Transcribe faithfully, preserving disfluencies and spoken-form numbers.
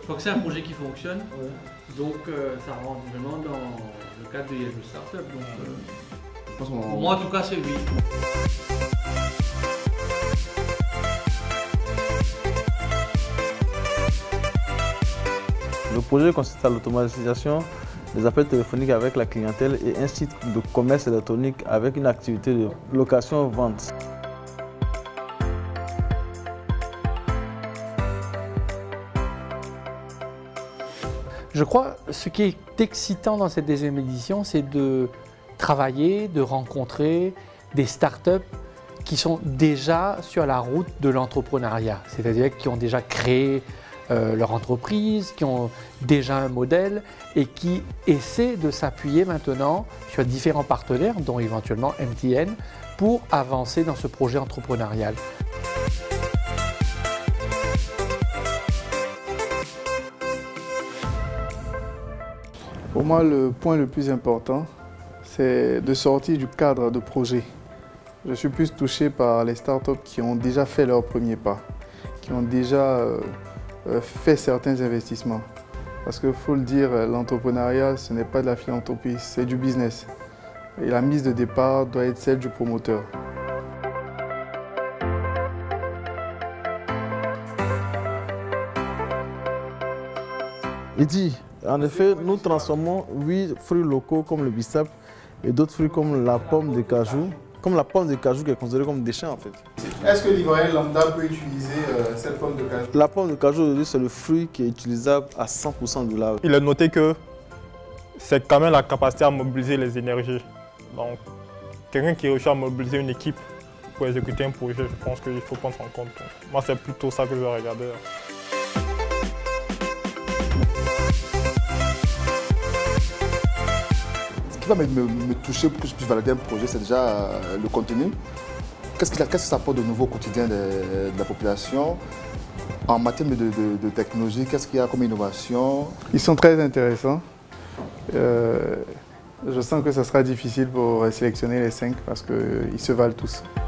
Je crois que c'est un projet qui fonctionne. Ouais. Donc euh, ça rentre vraiment dans le cadre de Yellow Startup. Donc, euh, Je pense qu'on- pour moi en tout cas c'est oui. Le projet consiste à l'automatisation des appels téléphoniques avec la clientèle et un site de commerce électronique avec une activité de location-vente. Je crois que ce qui est excitant dans cette deuxième édition, c'est de travailler, de rencontrer des startups qui sont déjà sur la route de l'entrepreneuriat, c'est-à-dire qui ont déjà créé euh, leur entreprise, qui ont déjà un modèle et qui essaient de s'appuyer maintenant sur différents partenaires, dont éventuellement M T N, pour avancer dans ce projet entrepreneurial. Pour moi, le point le plus important, c'est de sortir du cadre de projet. Je suis plus touché par les startups qui ont déjà fait leurs premiers pas, qui ont déjà euh, fait certains investissements. Parce qu'il faut le dire, l'entrepreneuriat, ce n'est pas de la philanthropie, c'est du business. Et la mise de départ doit être celle du promoteur. Il dit, en effet, nous transformons huit fruits locaux comme le bissap et d'autres fruits comme la pomme de cajou, comme la pomme de cajou qui est considérée comme déchet en fait. Est-ce que l'Ivoirien lambda peut utiliser euh, cette pomme de cajou? La pomme de cajou aujourd'hui c'est le fruit qui est utilisable à cent pour cent de là. Il a noté que c'est quand même la capacité à mobiliser les énergies. Donc, quelqu'un qui réussit à mobiliser une équipe pour exécuter un projet, je pense qu'il faut prendre en compte. Donc, moi, c'est plutôt ça que je vais regarder. Ce qui va me, me, me toucher pour que je puisse valider un projet, c'est déjà euh, le contenu. Qu'est-ce que, qu'est-ce que ça apporte de nouveau au quotidien de, de la population? En matière de, de, de technologie, qu'est-ce qu'il y a comme innovation? Ils sont très intéressants. Euh, je sens que ce sera difficile pour sélectionner les cinq parce qu'ils se valent tous.